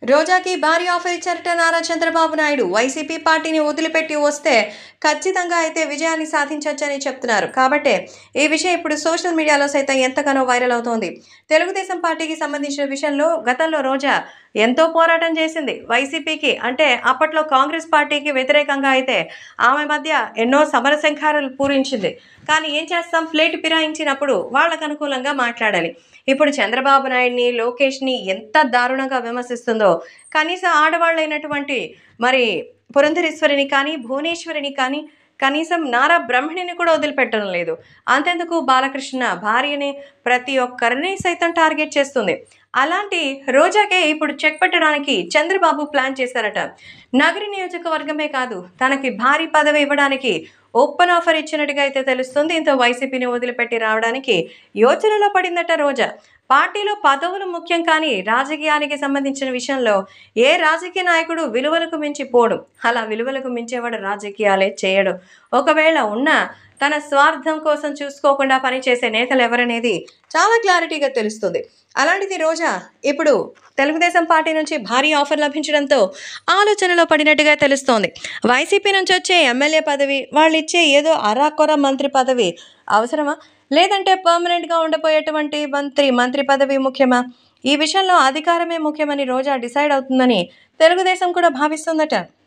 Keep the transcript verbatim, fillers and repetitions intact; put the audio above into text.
రోజాకి భారీ ఆఫర్ ఇచ్చారట నారా చంద్రబాబు నాయుడు. వైసీపీ పార్టీని వదిలిపెట్టి వస్తే ఖచ్చితంగా అయితే విజయాన్ని సాధించొచ్చని చెప్తున్నారు. కాబట్టే ఈ విషయం ఇప్పుడు సోషల్ మీడియాలో సైతం ఎంతగానో వైరల్ అవుతోంది. తెలుగుదేశం పార్టీకి సంబంధించిన విషయంలో గతంలో రోజా ఎంతో పోరాటం చేసింది. వైసీపీకి అంటే అప్పట్లో కాంగ్రెస్ పార్టీకి వ్యతిరేకంగా అయితే ఆమె మధ్య ఎన్నో సమరశంఖారాలు పూరించింది. కానీ ఏం చేస్తాం, ప్లేటు ఫిరాయించినప్పుడు వాళ్ళకు అనుకూలంగా మాట్లాడాలి. ఇప్పుడు చంద్రబాబు నాయుడిని, లోకేష్ని ఎంత దారుణంగా విమర్శిస్తుందో కనీసం ఆడవాళ్ళైనటువంటి మరి పురంధరేశ్వరిని కానీ, భువనేశ్వరిని కానీ, కనీసం నారా బ్రహ్మణిని కూడా వదిలిపెట్టడం లేదు. అంతెందుకు బాలకృష్ణ భార్యని ప్రతి ఒక్కరిని సైతం టార్గెట్ చేస్తుంది. అలాంటి రోజాకే ఇప్పుడు చెక్ పెట్టడానికి చంద్రబాబు ప్లాన్ చేశారట. నగరి నియోజకవర్గమే కాదు, తనకి భారీ పదవి ఇవ్వడానికి ఓపెన్ ఆఫర్ ఇచ్చినట్టుగా అయితే తెలుస్తుంది. దీంతో వైసీపీని వదిలిపెట్టి రావడానికి యోచనలో పడిందట రోజా. పార్టీలో పదవులు ముఖ్యం, కానీ రాజకీయానికి సంబంధించిన విషయంలో ఏ రాజకీయ నాయకుడు విలువలకు మించి పోడు. అలా విలువలకు మించేవాడు రాజకీయాలే చేయడు. ఒకవేళ ఉన్నా తన స్వార్థం కోసం చూసుకోకుండా పనిచేసే నేతలు ఎవరనేది చాలా క్లారిటీగా తెలుస్తుంది. అలాంటిది రోజా ఇప్పుడు తెలుగుదేశం పార్టీ నుంచి భారీ ఆఫర్ లభించడంతో ఆలోచనలో పడినట్టుగా తెలుస్తోంది. వైసీపీ నుంచి వచ్చే ఎమ్మెల్యే పదవి, వాళ్ళు ఇచ్చే ఏదో అరాకొర మంత్రి పదవి అవసరమా, లేదంటే పర్మనెంట్గా ఉండబోయేటువంటి మంత్రి మంత్రి పదవి ముఖ్యమా? ఈ విషయంలో అధికారమే ముఖ్యమని రోజా డిసైడ్ అవుతుందని తెలుగుదేశం కూడా భావిస్తుందట.